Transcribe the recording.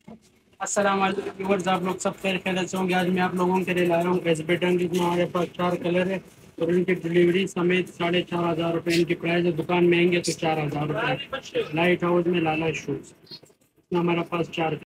अस्सलाम वालेकुम व्यूअर्स, आप लोग सब खैर से होंगे। आज मैं आप लोगों के लिए ला रहा हूँ एसबेटन, जिसमें हमारे पास 4 कलर है और इनकी डिलीवरी समेत 4500 रुपये इनकी प्राइस है। दुकान में आएंगे तो 4000 रुपये। लाइट हाउस में लाला शूज, इसमें हमारे पास 4